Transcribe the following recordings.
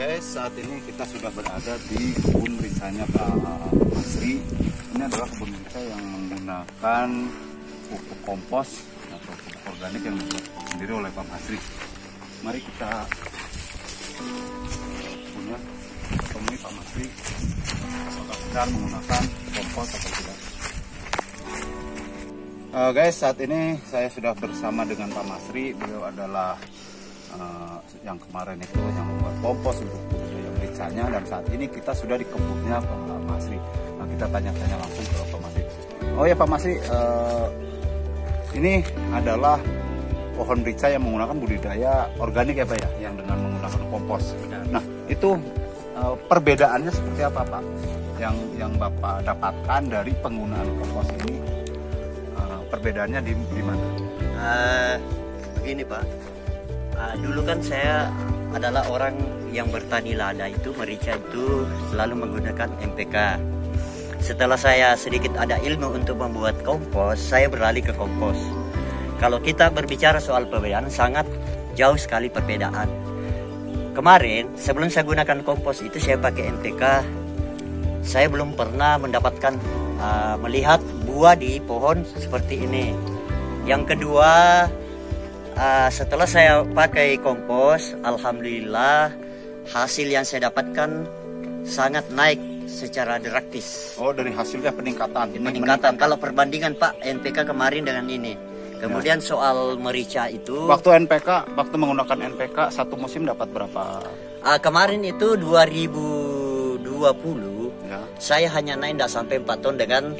Guys, saat ini kita sudah berada di kebun ricanya Pak Masri. Ini adalah kebun rica yang menggunakan pupuk kompos atau pupuk organik yang dibuat sendiri oleh Pak Masri. Mari kita punya temui Pak Masri apakah benar menggunakan kompos atau tidak. Guys, saat ini saya sudah bersama dengan Pak Masri. Beliau adalah yang kemarin itu yang membuat kompos untuk yang ricanya, dan saat ini kita sudah di kebunnya Pak Masri. Nah, kita tanya-tanya langsung ke Pak Masri. Oh ya Pak Masri, ini adalah pohon rica yang menggunakan budidaya organik ya Pak ya, yang dengan menggunakan kompos. Nah itu perbedaannya seperti apa Pak? Yang Bapak dapatkan dari penggunaan kompos ini, perbedaannya di mana? Begini Pak. Dulu kan saya adalah orang yang bertani lada itu, merica itu selalu menggunakan NPK. Setelah saya sedikit ada ilmu untuk membuat kompos, saya beralih ke kompos. Kalau kita berbicara soal perbedaan, sangat jauh sekali perbedaan. Kemarin sebelum saya gunakan kompos itu saya pakai NPK, saya belum pernah mendapatkan melihat buah di pohon seperti ini. Yang kedua, setelah saya pakai kompos, alhamdulillah hasil yang saya dapatkan sangat naik secara drastis. Oh, dari hasilnya peningkatan. Peningkatan. Kalau perbandingan Pak NPK kemarin dengan ini. Kemudian soal merica itu. Waktu menggunakan NPK satu musim dapat berapa? Kemarin itu 2020. Ya. Saya hanya naik tidak sampai 4 ton dengan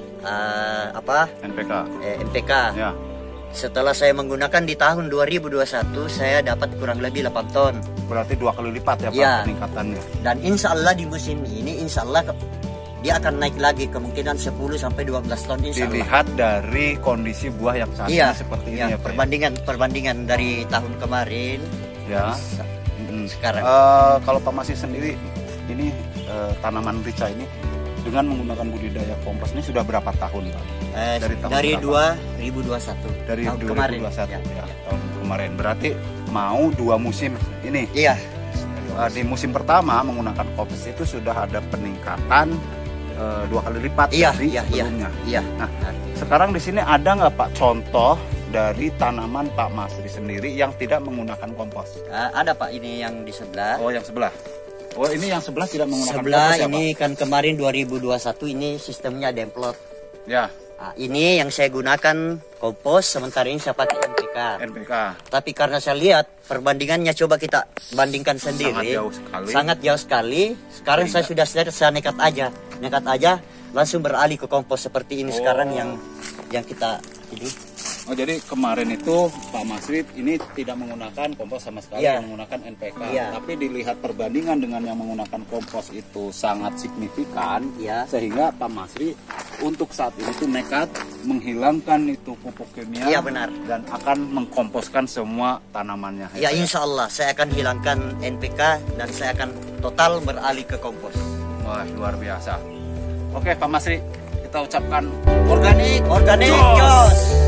NPK. NPK. Ya. Setelah saya menggunakan di tahun 2021, saya dapat kurang lebih 8 ton. Berarti 2 kali lipat ya Pak ya, peningkatannya. Dan insya Allah di musim ini, insya Allah dia akan naik lagi, kemungkinan 10-12 ton insya Allah. Dilihat dari kondisi buah yang saat ini seperti ini ya Pak. Perbandingan dari tahun kemarin ya. Sekarang. Kalau Pak Masri sendiri, ini tanaman rica ini dengan menggunakan budidaya kompos ini sudah berapa tahun Pak? Dari 2021. Dari tahun 2021 kemarin. Ya, tahun kemarin. Berarti mau 2 musim ini. Iya. Di musim pertama menggunakan kompos itu sudah ada peningkatan 2 kali lipat dari sebelumnya. Iya. Nah, sekarang di sini ada nggak Pak contoh dari tanaman Pak Masri sendiri yang tidak menggunakan kompos? Ada Pak, ini yang di sebelah. Oh, yang sebelah. Oh, ini yang sebelah tidak menggunakan sebelah kompos ya, ini Pak? kan kemarin 2021 ini sistemnya demplot. Ya. Ini yang saya gunakan kompos, sementara ini saya pakai NPK. Tapi karena saya lihat perbandingannya, coba kita bandingkan sendiri. Sangat jauh sekali. Sekarang saya sudah saya nekat aja langsung beralih ke kompos seperti ini sekarang yang kita ini. Oh, jadi kemarin itu Pak Masri ini tidak menggunakan kompos sama sekali, menggunakan NPK. Tapi dilihat perbandingan dengan yang menggunakan kompos itu sangat signifikan, sehingga Pak Masri untuk saat ini tuh nekat menghilangkan itu pupuk kimia, benar, dan akan mengkomposkan semua tanamannya. Ya, insya Allah saya akan hilangkan NPK dan saya akan total beralih ke kompos. Wah, luar biasa. Oke Pak Masri, kita ucapkan organik jos.